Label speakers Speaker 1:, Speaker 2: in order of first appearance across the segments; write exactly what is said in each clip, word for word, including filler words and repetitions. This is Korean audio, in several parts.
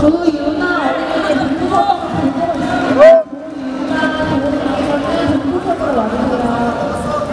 Speaker 1: 조유나 어린이들 등부석으로 들고 있습니다. 조유나 도우님께서는 등부석으로 와주세요.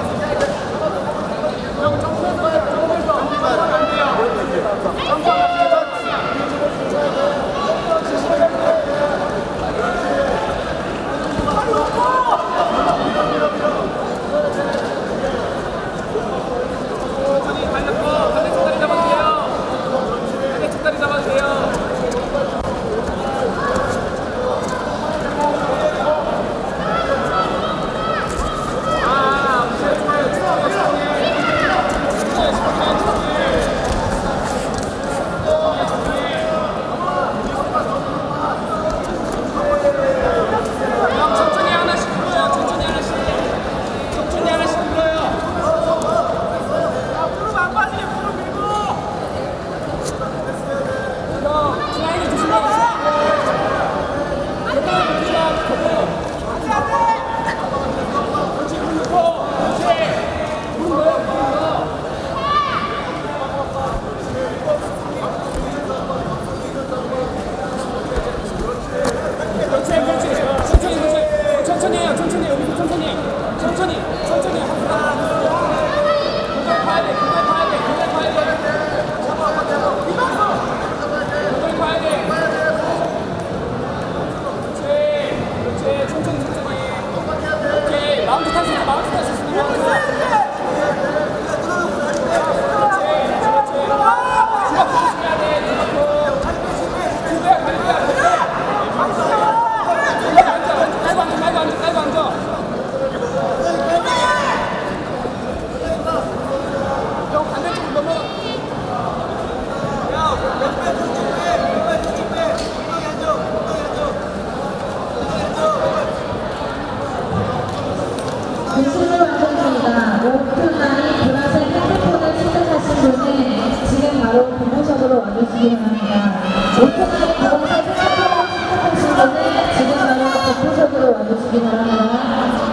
Speaker 1: 등부석으로 와주시기 바랍니다. 오토바이 보험사 생각하고 시작하신 분은 지금 바로 등부석으로 와주시기 바랍니다.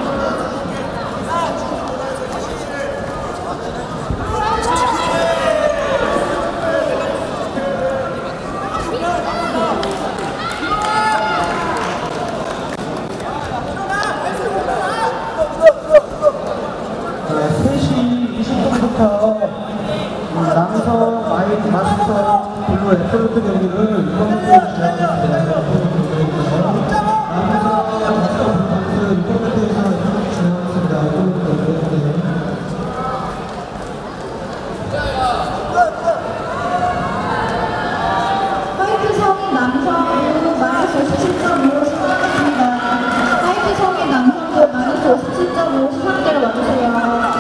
Speaker 2: 세 시 이십 분부터 남성 마이크 마스터 블루 에스로트 경기를 리포트로 진행하겠습니다. 남성 마스터 블루 리포트에서 진행하겠습니다.
Speaker 1: 화이트 성인 남성도 마이너스 오십칠 점 오로 시작하겠습니다. 화이트 성인 남성도 마이너스 오십칠 점 오 시상대로 와주세요.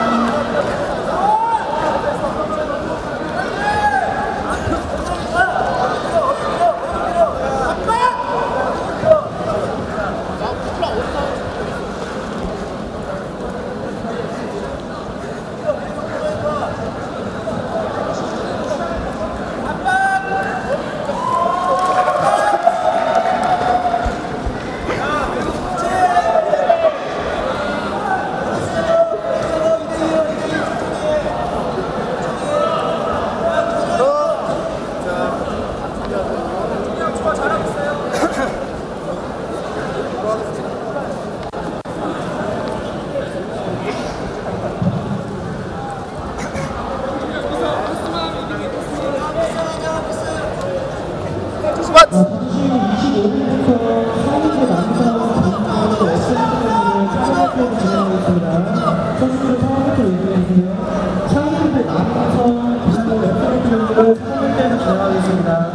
Speaker 2: 이십오 분부터 사이즈 남성 등부서 에스엔에스를 차례대로 진행하겠습니다. 선수들 상황부터 얘기해주세요. 사이즈 남성 등부 에스엔에스를 차례대로 진행하겠습니다.